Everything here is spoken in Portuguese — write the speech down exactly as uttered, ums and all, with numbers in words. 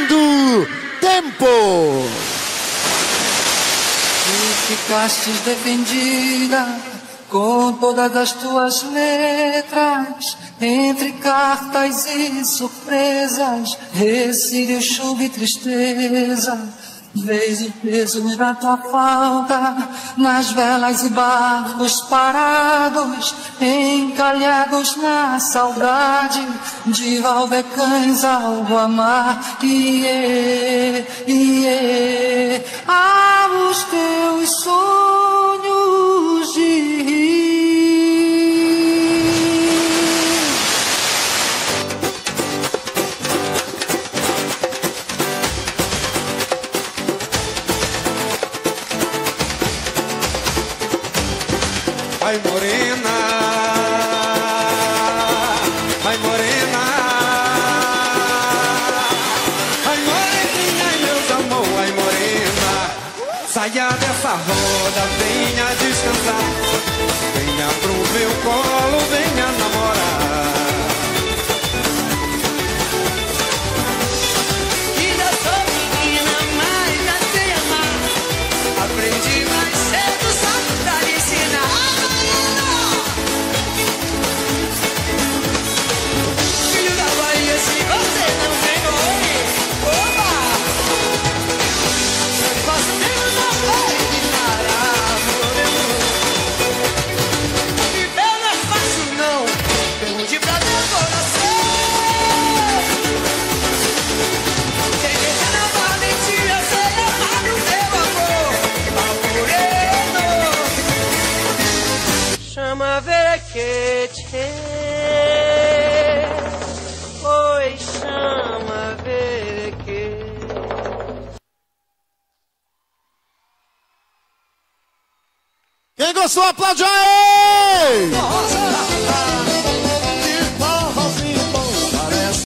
Segundo tempo. Tu ficastes defendida com todas as tuas letras, entre cartas e surpresas, recílio, chuva e tristeza. Vês o peso da tua falta nas velas e barcos parados, encalhados na saudade de Valbecães ao mar. Iê, iê, aos teus sonhos de rir. Vai morena, vai morena, vai moreninha e meus amor, vai morena. Saia dessa roda, venha descansar, venha pro meu colo, venha namorar. Ainda sou menina, mas já sei amar, aprendi mais cedo só pra lhe ensinar. Chama Verequete, oi, chama Verequete. Quem gostou, aplaude aí!